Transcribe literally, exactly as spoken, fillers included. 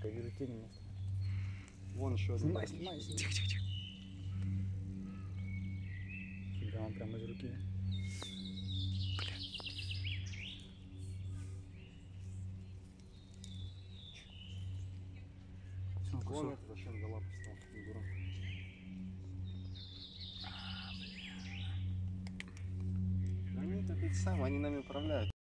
Я вижу тени место. Вон еще один. Снимай, снимай, снимай. Тихо, тихо, тихо. Фига, он прямо из руки. Бля. Все, Вон кусок. это зачем за лапу стал, не дурак. Они-то ведь сам, они нами управляют.